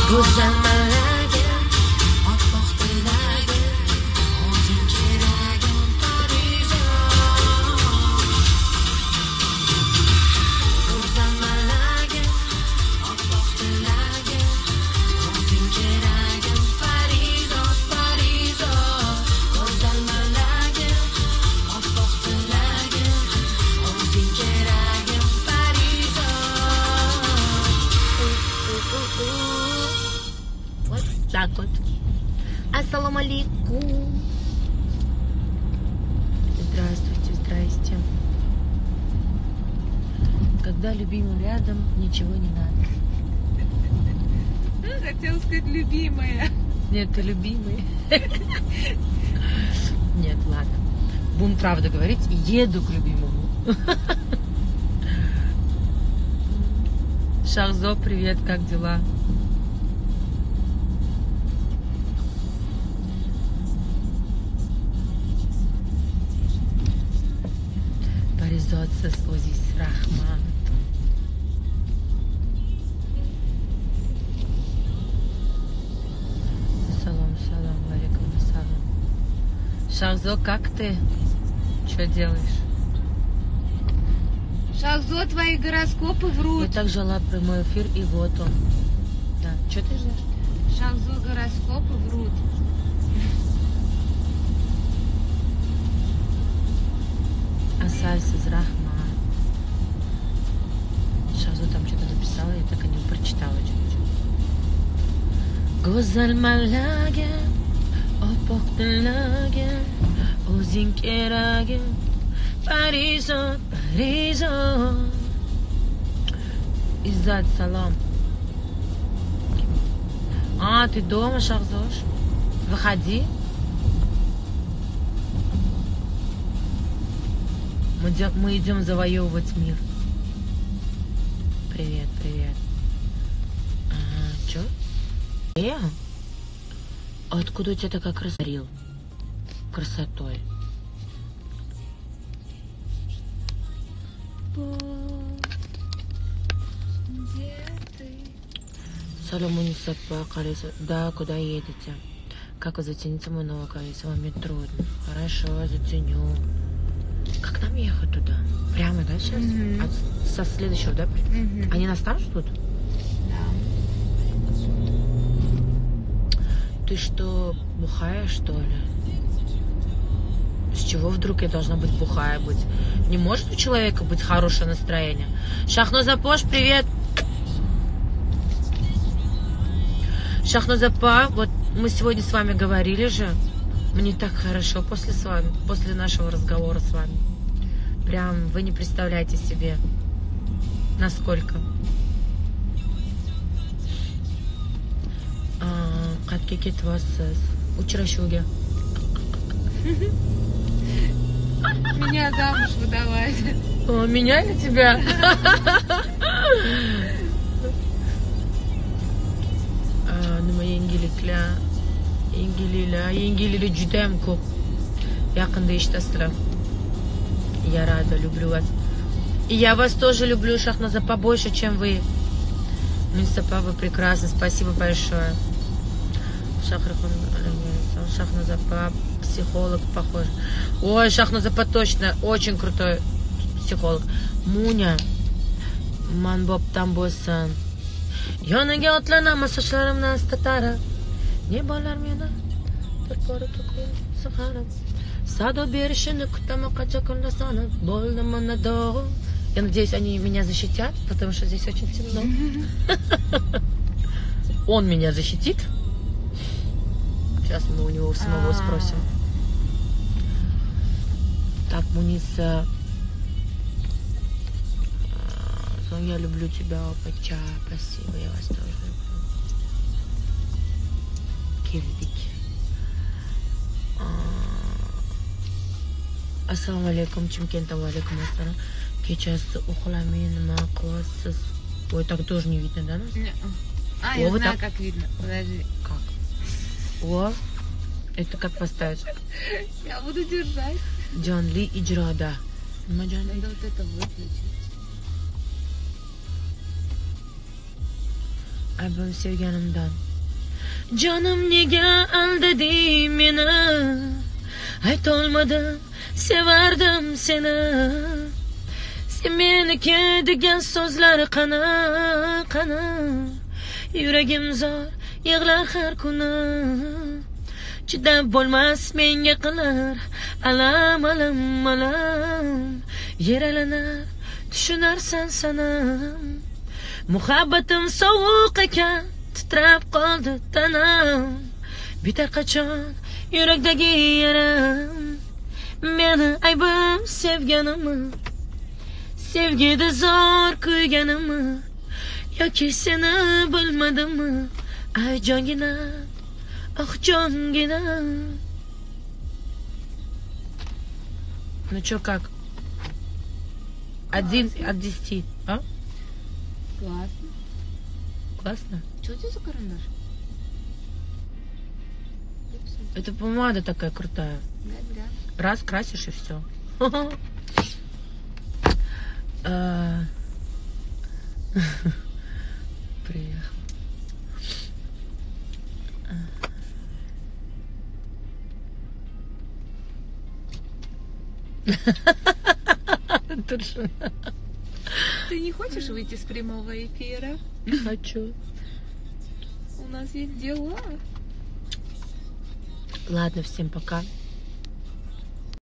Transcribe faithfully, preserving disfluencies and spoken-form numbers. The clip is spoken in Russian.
go'zal malagim, oppoq tilagim, o'zing keragim Parizon. Go'zal malagim, oppoq tilagim, o'zing keragim Parizon, Parizon. Go'zal malagim, oppoq tilagim, o'zing keragim Parizon. Вот так вот. Ассаламу алейкум. Здравствуйте, здрасте. Когда любимый рядом, ничего не надо. Хотела сказать любимая. Нет, ты любимый. Нет, ладно. Будем правду говорить. Еду к любимому. Шахзо, привет, как дела? Паризотсыз Озис рахмат. Салам, салам, алейкум ассалам. Шахзо, как ты? Что делаешь? Шахзо, твои гороскопы врут. Я так жила прямой эфир, и вот он. Да, что ты ждешь? Шахзо, гороскопы врут. Асальсыз рахмат. Шахзо там что-то написала, я так и не прочитала. Go'zal malagim, oppoq tilagim, o'zing keragim Parizon, Parizon. Иззат, салам. А, ты дома, Шахзош? Выходи. Мы идем, мы идем завоевывать мир. Привет, привет. Ага, чё? Э? Откуда у тебя такая красота? Красотой. Салам, Мунисапа, колесо. Да, куда едете? Как вы зацените мой новый колесо? Вам не трудно. Хорошо, заценю. Как нам ехать туда? Прямо, да, сейчас? Мгм. От- со следующего, да? Мгм. Они нас там ждут? Да. Ты что, бухая, что ли? С чего вдруг я должна быть бухая быть? Не может у человека быть хорошее настроение? Шахнозапош, привет! Шахнозапа, вот мы сегодня с вами говорили же. Мне так хорошо после с вами, после нашего разговора с вами. Прям вы не представляете себе, насколько. Қатке кетіп алсыз. Учрашуге. Меня замуж выдавать. О, меня или тебя? Nima yangiliklar? Yangiliklar, yangiliklar juda ham ko'p. Yaqinda eshitasizlar. Я рада, люблю вас. И я вас тоже люблю, Шахноза, побольше, чем вы. Мисапа, вы прекрасны, спасибо большое. Шахнозапа, психолог, похож. Ой, Шахнозапа точно, очень крутой психолог. Муня, манбоб там bo'lsin. Yoniga otlanamiz sochlarimni statara. Ne bo'lar meni? Bir bora to'kib saharim. Саду берешины, кутама качакунда сана, больно манадо. Я надеюсь, они меня защитят, потому что здесь очень темно. Он меня защитит. Сейчас мы у него самого спросим. Так, Муниса. Я люблю тебя, Опача. Спасибо, я вас тоже люблю. Кирдики. Assalomu alaykum, Chimkentdan va alaykum assalom. Kechasi uxlamay nima qilyapsiz? Ой, так тоже не видно, да? Нас? А, О, я вот знаю, так. как видно. Подожди. Как? О, это как поставить? Я буду держать. Джанли ijroda. Nima Джанли? Надо вот это выключить. Aybim sevganimdan. Canım nega aldading meni? Aytolmadim, sevardim seni. Sen meniki degan so'zlar qani, qani. Yuragim zor, yig'lar har kuni. Chidab bo'lmas menga qilar alam, alam, alam. Yeralanar, tushunarsan sanam. Muhabbatim sovuq ekan, titrab qoldi tanam. Bitar qachon yurakdagi yaram. Meni aybim sevganimmi? Sevgida zor kuyganimmi? Yoki seni bilmadimmi? Ay jongina, ah jongina. Ну чё, как? Один от десяти, а? Классно. Классно? Что это за карандаш? Это помада такая крутая. Да, да. Раз красишь и все. Приехал. Ты не хочешь выйти с прямого эфира? Хочу. У нас есть дела. Ладно, всем пока.